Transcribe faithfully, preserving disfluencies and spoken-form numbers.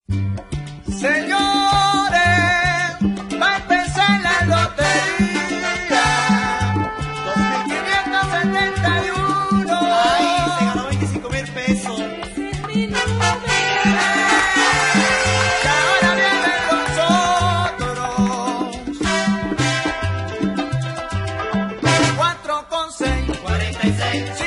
Señores, va a empezar la lotería. dos mil quinientos setenta y uno. Ay, se ganó veinticinco mil pesos. Y ahora vienen los otros. Cuatro con seis. cuarenta y seis.